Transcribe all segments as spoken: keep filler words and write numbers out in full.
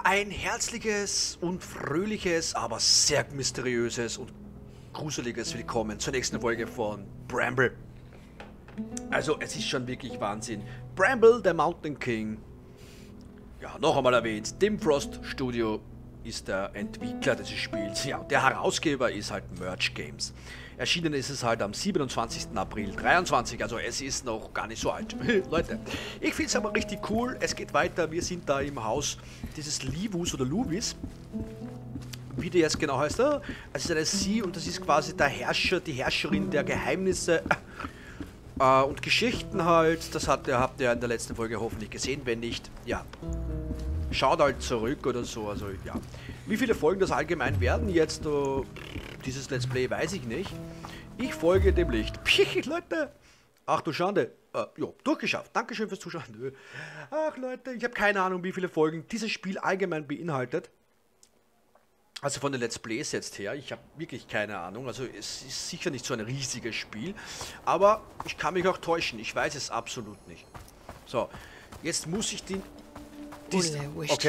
ein herzliches und fröhliches, aber sehr mysteriöses und gruseliges Willkommen zur nächsten Folge von Bramble. Also, es ist schon wirklich Wahnsinn. Bramble, der Mountain King. Ja, noch einmal erwähnt, Dimfrost Studio ist der Entwickler dieses Spiels. Ja, der Herausgeber ist halt Merge Games. Erschienen ist es halt am siebenundzwanzigsten April dreiundzwanzig, also es ist noch gar nicht so alt. Leute, ich finde es aber richtig cool. Es geht weiter, wir sind da im Haus dieses Livus oder Luvis. Wie der jetzt genau heißt, es ist eine Sie und das ist quasi der Herrscher, die Herrscherin der Geheimnisse äh, und Geschichten halt. Das hat, habt ihr in der letzten Folge hoffentlich gesehen, wenn nicht, ja. Schaut halt zurück oder so, also ja. Wie viele Folgen das allgemein werden jetzt, uh, dieses Let's Play, weiß ich nicht. Ich folge dem Licht. Pich, Leute! Ach du Schande. Uh, ja, durchgeschafft. Dankeschön fürs Zuschauen. Ach Leute, ich habe keine Ahnung, wie viele Folgen dieses Spiel allgemein beinhaltet. Also von den Let's Plays jetzt her, ich habe wirklich keine Ahnung. Also es ist sicher nicht so ein riesiges Spiel. Aber ich kann mich auch täuschen, ich weiß es absolut nicht. So, jetzt muss ich den... Okay.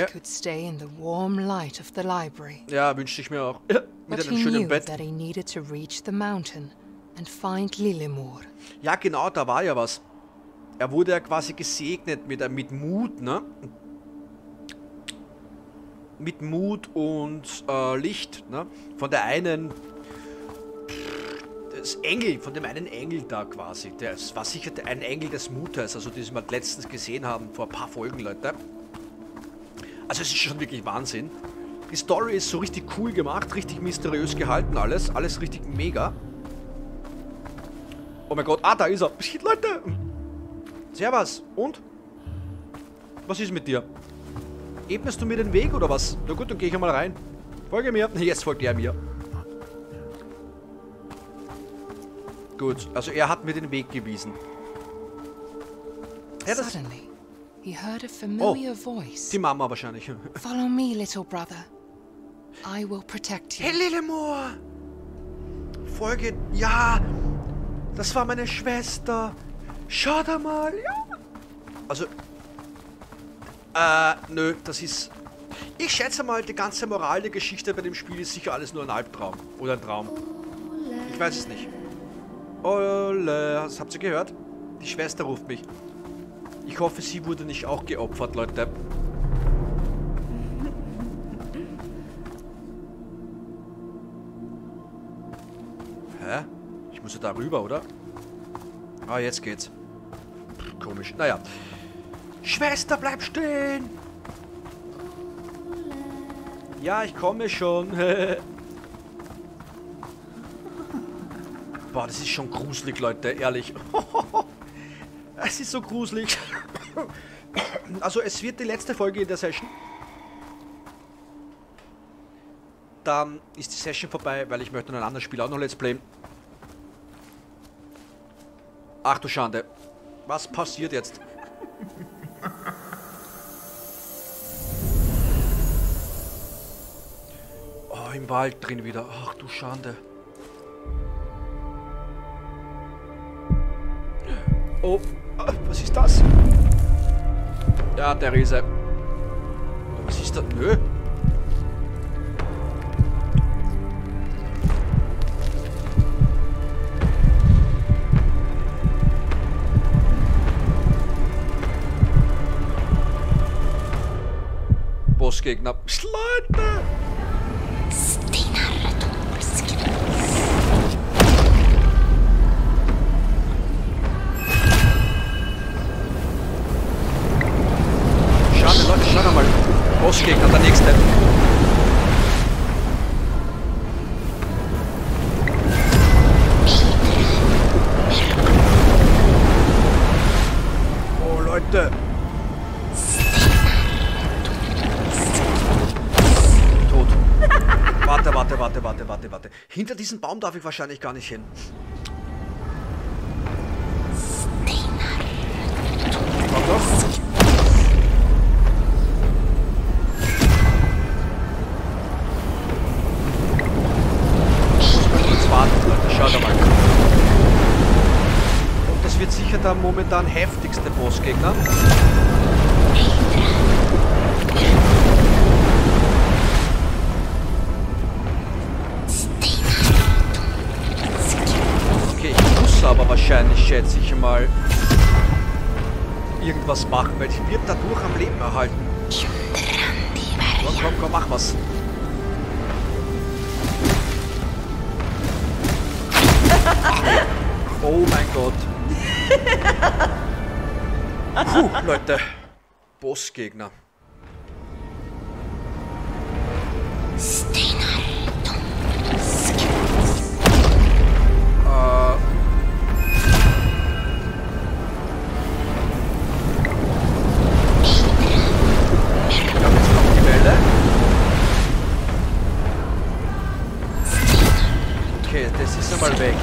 Ja, wünschte ich mir auch. Ja, mit einem schönen Bett. Ja, genau, da war ja was. Er wurde ja quasi gesegnet mit, mit Mut, ne? Mit Mut und äh, Licht, ne? Von der einen... Das Engel, von dem einen Engel da quasi. Das war sicher ein Engel des Mutes, also den wir letztens gesehen haben, vor ein paar Folgen, Leute. Also es ist schon wirklich Wahnsinn. Die Story ist so richtig cool gemacht, richtig mysteriös gehalten alles. Alles richtig mega. Oh mein Gott, ah, da ist er. Shit, Leute. Servus. Und? Was ist mit dir? Ebnest du mir den Weg oder was? Na gut, dann gehe ich einmal rein. Folge mir. Jetzt folgt er mir. Gut, also er hat mir den Weg gewiesen. Ja, das He heard a familiar oh, voice. Die Mama wahrscheinlich. Follow me, little brother. I will protect you. Hey, Lilimore! Folge... Ja! Das war meine Schwester. Schau da mal. Ja. Also... Äh, nö, das ist... Ich schätze mal, die ganze Moral der Geschichte bei dem Spiel ist sicher alles nur ein Albtraum. Oder ein Traum. Ich weiß es nicht. Ole, das habt ihr gehört? Die Schwester ruft mich. Ich hoffe, sie wurde nicht auch geopfert, Leute. Hä? Ich muss ja da rüber, oder? Ah, jetzt geht's. Komisch. Naja. Schwester, bleib stehen! Ja, ich komme schon. Boah, das ist schon gruselig, Leute, ehrlich. Es ist so gruselig. Also es wird die letzte Folge in der Session. Dann ist die Session vorbei, weil ich möchte noch ein anderes Spiel auch noch Let's Playen. Ach du Schande. Was passiert jetzt? Oh, im Wald drin wieder. Ach du Schande. Oh, was ist das? Ja, der Riese. Was ist das? Nö. Bossgegner. Leute! Leute, schau mal. Bossgegner, der nächste. Oh, Leute. Tot. Warte, warte, warte, warte, warte, warte. Hinter diesem Baum darf ich wahrscheinlich gar nicht hin. Warte doch. Schaut mal. Und das wird sicher der momentan heftigste Bossgegner. schätze ich mal, irgendwas machen, weil ich wird dadurch am Leben erhalten. Komm, komm, komm, mach was. Oh mein Gott. Puh, Leute. Bossgegner. Äh. Ich glaube, jetzt kommt die Welle. Okay, das ist einmal weg.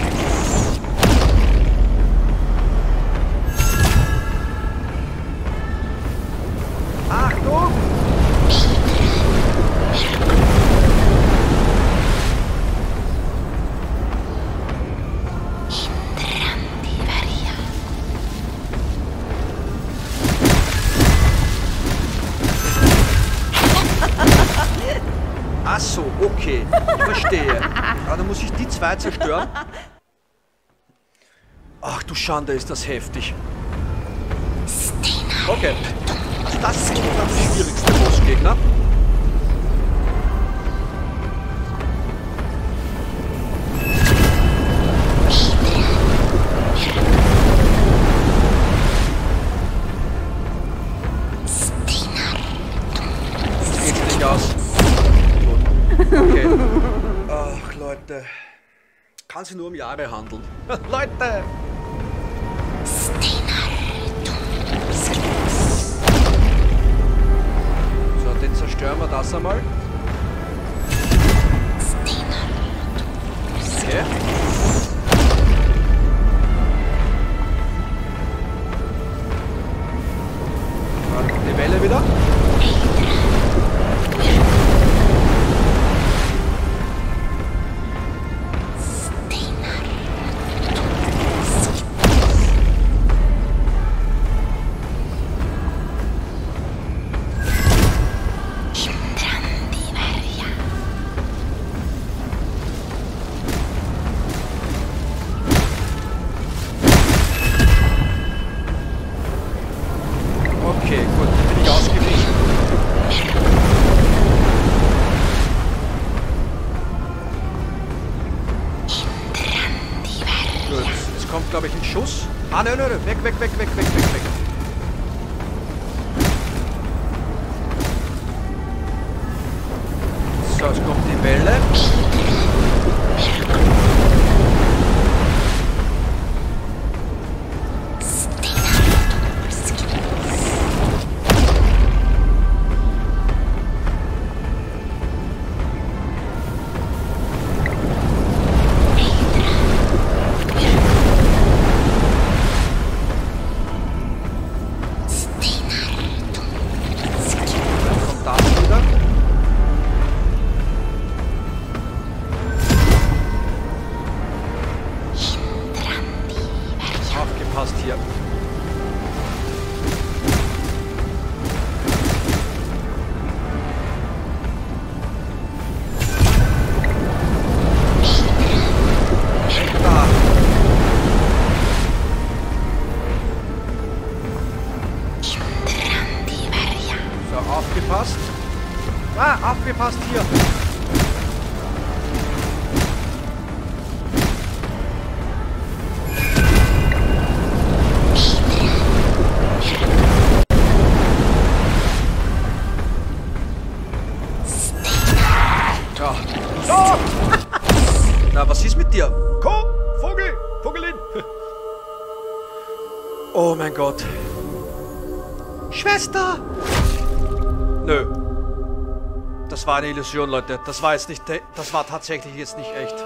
Achtung! Ach so, okay. Ich verstehe. Ah, dann muss ich die zwei zerstören. Ach du Schande, ist das heftig. Okay. Also das ist dann der schwierigste Bossgegner. Das geht nicht aus. Okay. Ach, Leute. Kann sich nur um Jahre handeln. Leute! So, den zerstören wir das einmal. Okay. Dann kommt die Welle wieder. Okay, gut, dann bin ich ausgewichen. Gut, jetzt kommt, glaube ich, ein Schuss. Ah, nein, nein, nein, weg, weg, weg, weg, weg, weg, weg. So, jetzt kommt die Welle. Aufgepasst hier. Weg da. So, aufgepasst. Ah, aufgepasst hier. Oh! Na, was ist mit dir? Komm, Vogel! Vogelin! Oh mein Gott. Schwester! Nö. Das war eine Illusion, Leute. Das war jetzt nicht... Das war tatsächlich jetzt nicht echt.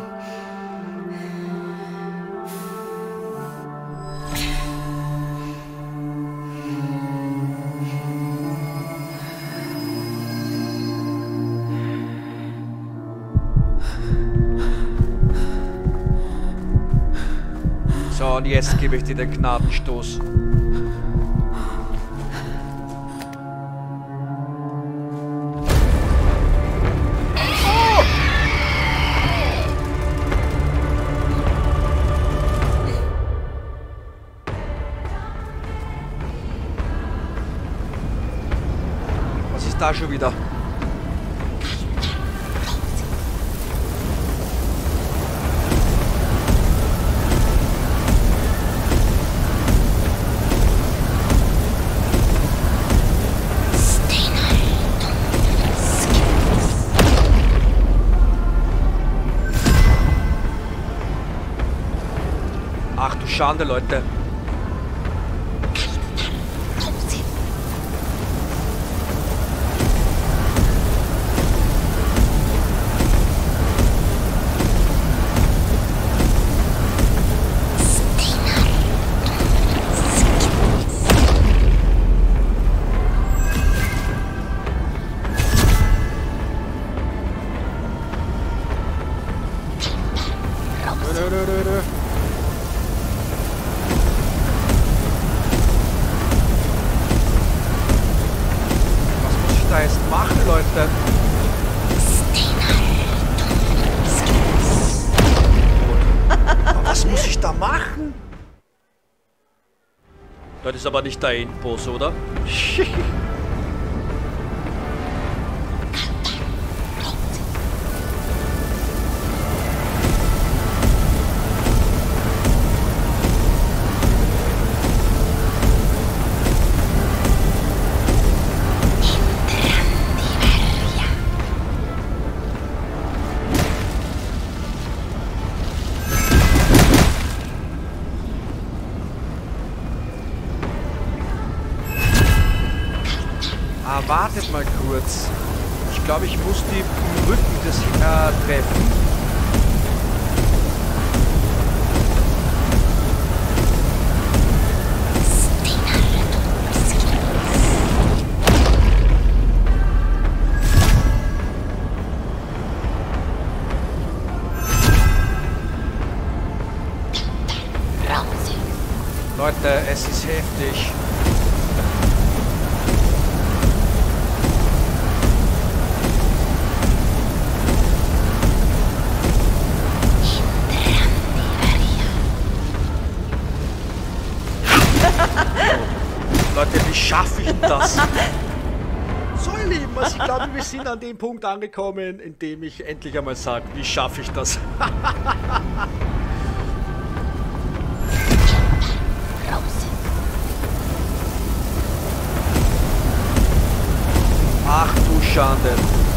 So, und jetzt gebe ich dir den Gnadenstoß. da schon wieder. Ach du Schande, Leute. Nö, nö, nö, nö. Da jetzt machen, Leute. Aber was muss ich da machen? Das ist aber nicht der Endboss, oder? Ah, wartet mal kurz. Ich glaube, ich muss die im Rücken des äh, treffen. Leute, es ist heftig. Leute, wie schaffe ich das? So, ihr Lieben, also ich glaube, wir sind an dem Punkt angekommen, in dem ich endlich einmal sage, wie schaffe ich das? Ach du Schande.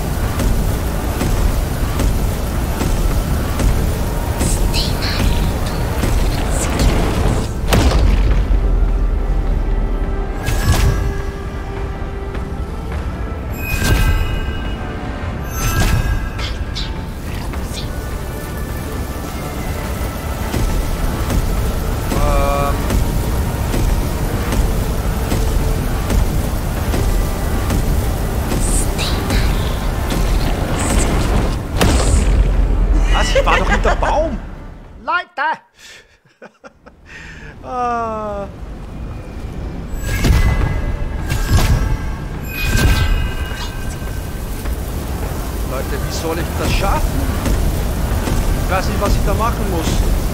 Ich war doch hinter Baum! Leute! ah. Leute, wie soll ich das schaffen? Ich weiß nicht, was ich da machen muss.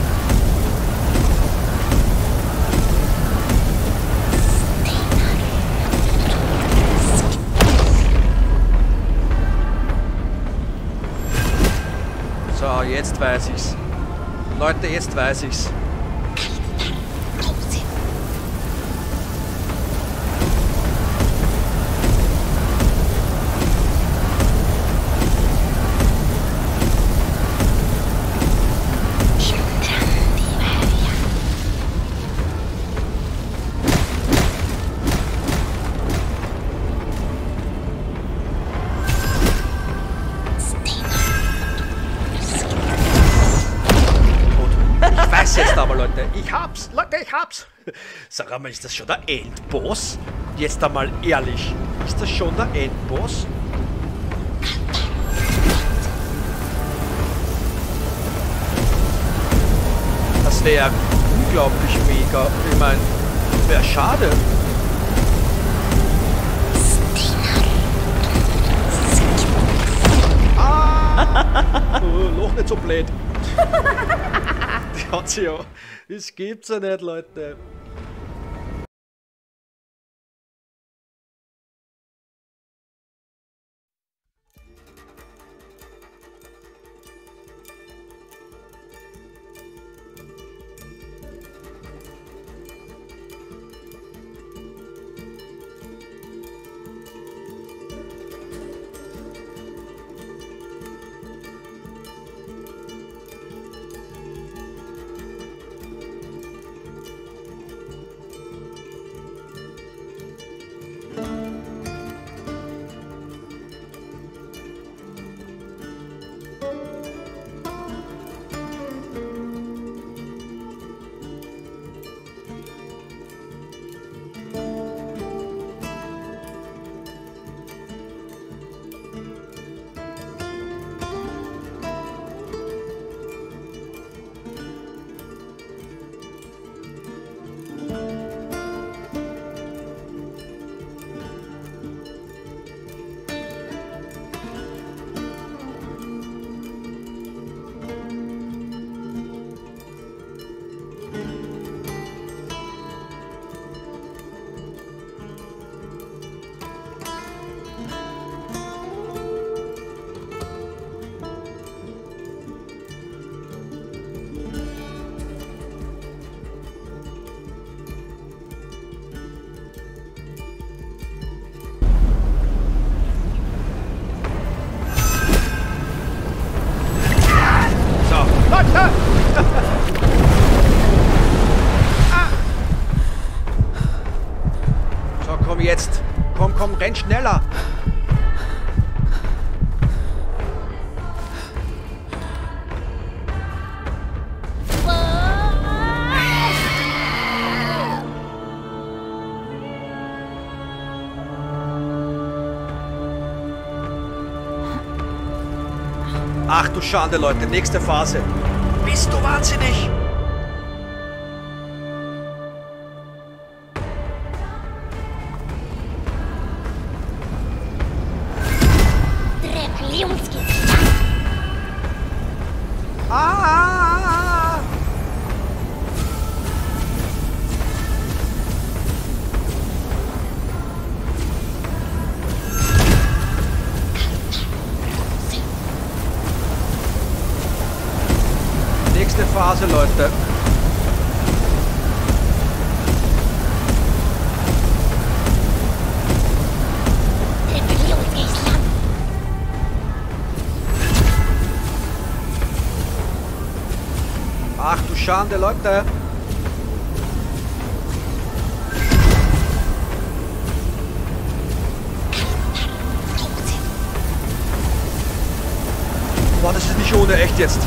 So, jetzt weiß ich's. Leute, jetzt weiß ich's. Jetzt aber, Leute, ich hab's, Leute, ich hab's. Sag einmal, ist das schon der Endboss? Jetzt einmal ehrlich, ist das schon der Endboss? Das wäre unglaublich mega. Ich meine, wäre schade. Ah! Oh, noch nicht so blöd. Die hat sie ja. Das gibt's ja nicht, Leute. geht schneller. Ach du Schande, Leute. Nächste Phase. Bist du wahnsinnig? Ah! Nächste Phase, Leute. Ach du Schande, Leute. Boah, das ist nicht ohne, echt jetzt.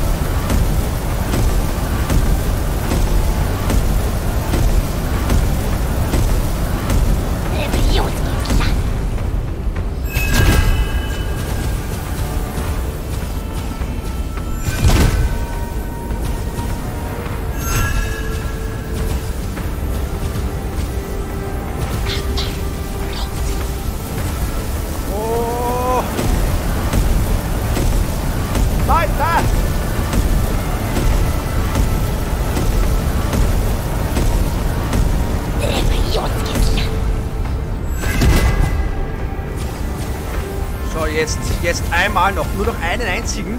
So, jetzt, jetzt einmal noch, nur noch einen einzigen.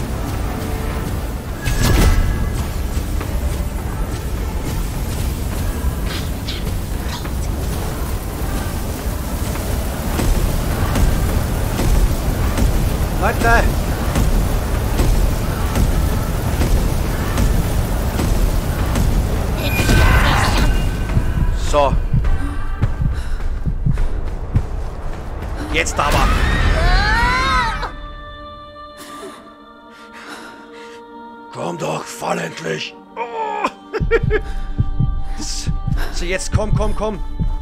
Leute! So. Jetzt aber. Komm doch, fall endlich. Oh. Das, so, jetzt komm, komm, komm.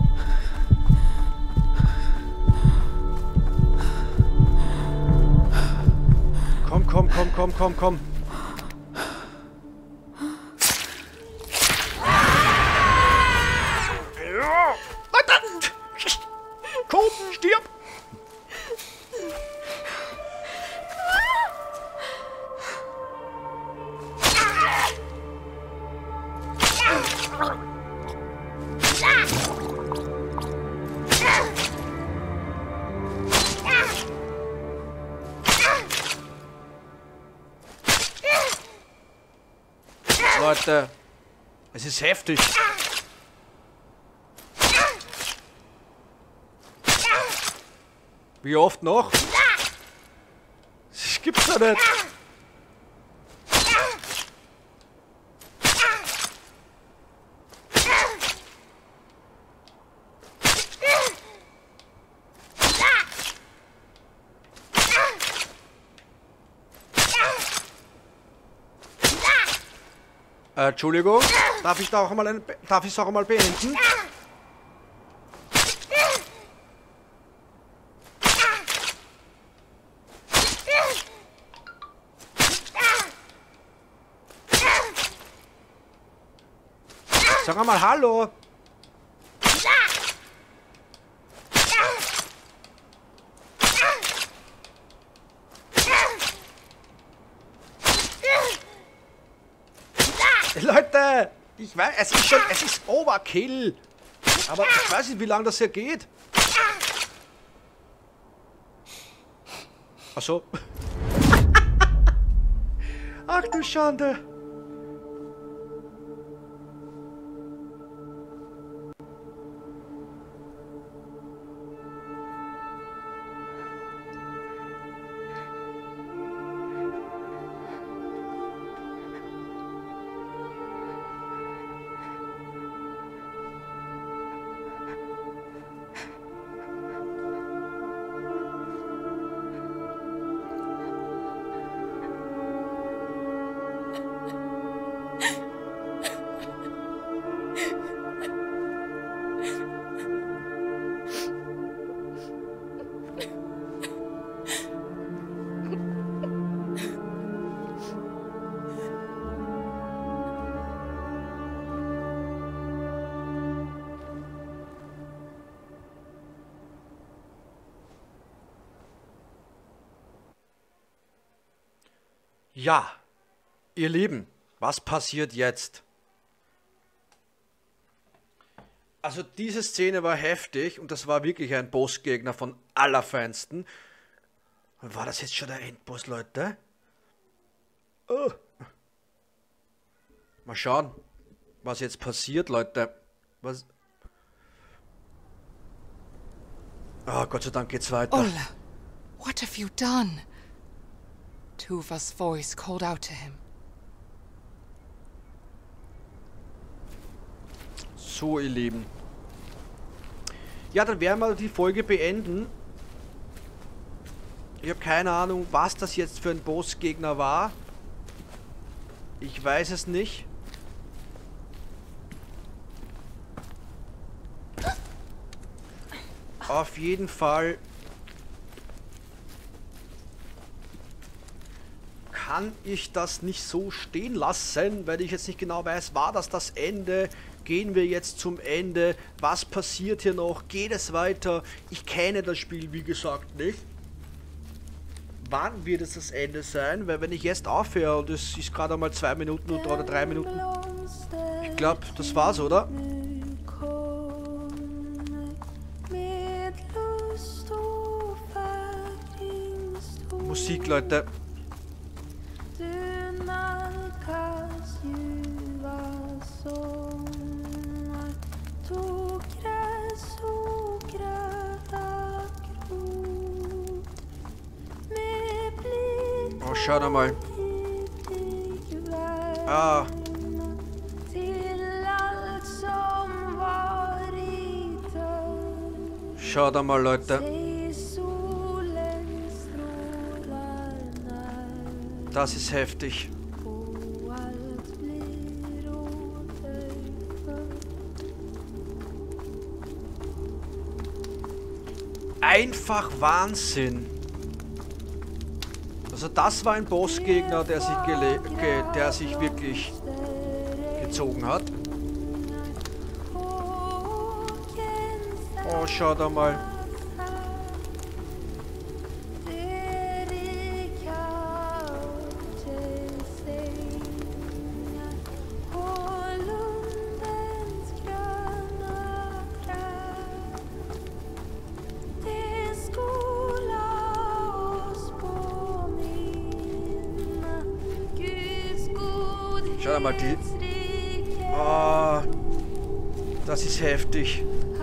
Komm, komm, komm, komm, komm, komm. Komm, stirb! Leute, es ist heftig. Wie oft noch? Das gibt's doch nicht. Äh, Entschuldigung, darf ich da auch mal ein, darf ich es auch mal beenden? Sag mal hallo. Leute, ich weiß, es ist schon, es ist Overkill. Aber ich weiß nicht, wie lange das hier geht. Ach so. Ach du Schande. Ja, ihr Lieben, was passiert jetzt? Also diese Szene war heftig und das war wirklich ein Bossgegner von allerfeinsten. Und war das jetzt schon der Endboss, Leute? Oh. Mal schauen, was jetzt passiert, Leute. Was? Oh, Gott sei Dank geht's weiter. Ola, what have you done? Tuva's voice called out to him. So, ihr Lieben. Ja, dann werden wir die Folge beenden. Ich habe keine Ahnung, was das jetzt für ein Bossgegner war. Ich weiß es nicht. Auf jeden Fall kann ich das nicht so stehen lassen, weil ich jetzt nicht genau weiß, war das das Ende? Gehen wir jetzt zum Ende? Was passiert hier noch? Geht es weiter? Ich kenne das Spiel, wie gesagt, nicht. Wann wird es das Ende sein? Weil wenn ich jetzt aufhöre und es ist gerade einmal zwei Minuten oder drei Minuten. Ich glaube, das war's, oder? Musik, Leute. Oh, schau da mal. Ah. Schau da mal, Leute. Das ist heftig. Einfach Wahnsinn. Also das war ein Bossgegner, der sich, gele ge der sich wirklich gezogen hat. Oh, schau da mal. Schau mal, die... Oh, das ist heftig.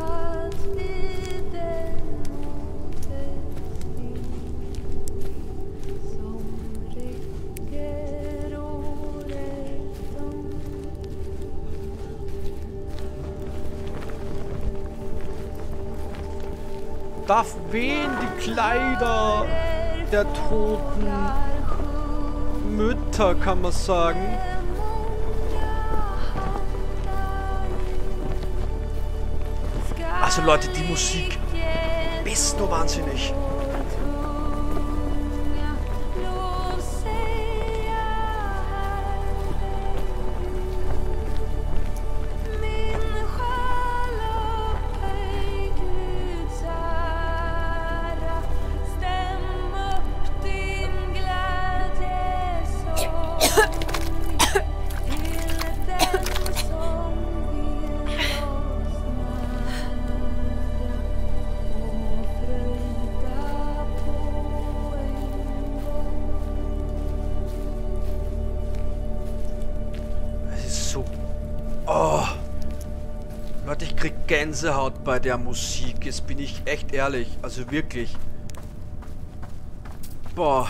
Da wehen die Kleider der toten Mütter, kann man sagen. Also Leute, die Musik, bist du wahnsinnig. Oh, Leute, ich krieg Gänsehaut bei der Musik. Jetzt bin ich echt ehrlich. Also wirklich. Boah.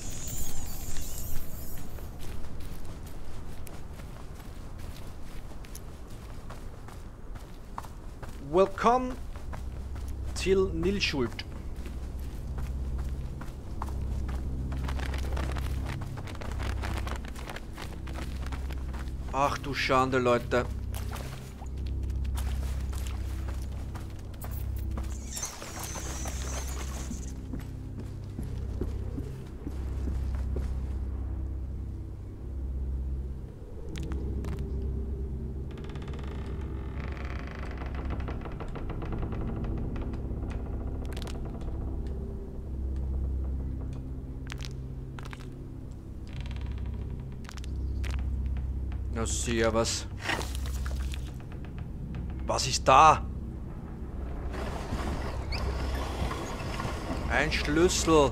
Willkommen till Nilschuld. Ach du Schande, Leute. Ja, sehr was. Was ist da? Ein Schlüssel.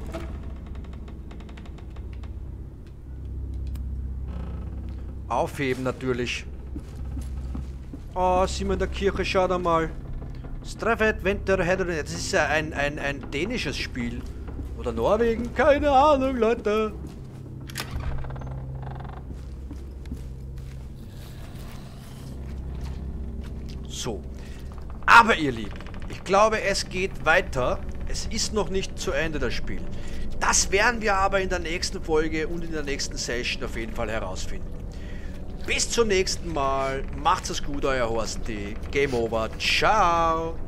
Aufheben natürlich. Oh, sind wir in der Kirche, schaut einmal. Straffet Winter Hedron. Das ist ja ein, ein, ein dänisches Spiel. Oder Norwegen? Keine Ahnung, Leute. So. Aber ihr Lieben, ich glaube, es geht weiter. Es ist noch nicht zu Ende, das Spiel. Das werden wir aber in der nächsten Folge und in der nächsten Session auf jeden Fall herausfinden. Bis zum nächsten Mal. Macht's es gut, euer Horsti. Game over. Ciao.